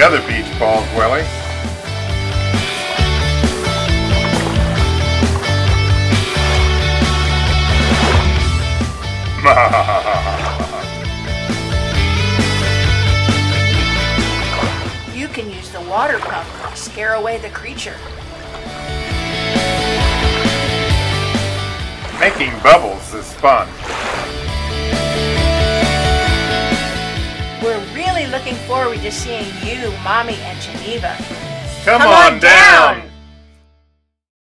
other beach balls, Willie. You can use the water pump to scare away the creature. Making bubbles is fun. We're really looking forward to seeing you, Mommy, and Geneva. Come on down!